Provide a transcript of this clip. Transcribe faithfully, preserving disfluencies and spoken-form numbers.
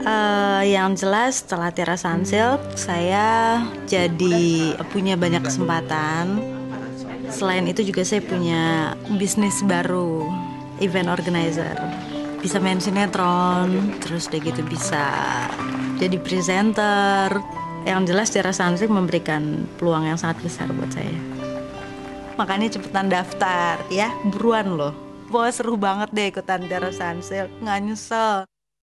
Eh, yang jelas setelah Tiara Sunsilk saya jadi punya banyak kesempatan. Selain itu juga saya punya bisnis baru, event organizer. Bisa main sinetron, terus udah gitu bisa jadi presenter. Yang jelas Tiara Sunsilk memberikan peluang yang sangat besar buat saya. Makanya cepetan daftar ya, buruan loh. Wah seru banget deh ikutan Tiara Sunsilk, nggak nyesel.